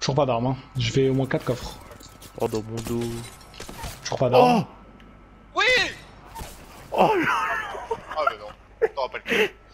Toujours pas d'armes, hein. Je vais au moins 4 coffres. Oh, dans mon dos. Toujours pas d'armes. Oui. Oh Ah mais non, t'auras pas le kill.